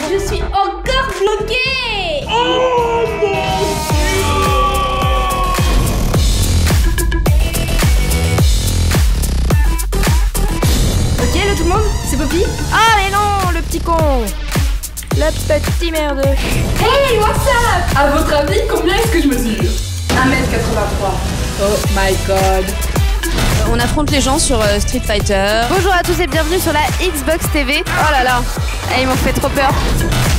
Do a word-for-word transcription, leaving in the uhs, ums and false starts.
je suis encore bloquée. Oh mon Ok, là tout le monde, c'est Poppy. Ah mais non, le petit con. Le petit merde. Hey, what's up? À votre avis, combien est-ce que je mesure? un mètre quatre-vingt-trois. Oh my god. On affronte les gens sur euh, Street Fighter. Bonjour à tous et bienvenue sur la Xbox T V. Oh là là, eh, ils m'ont fait trop peur.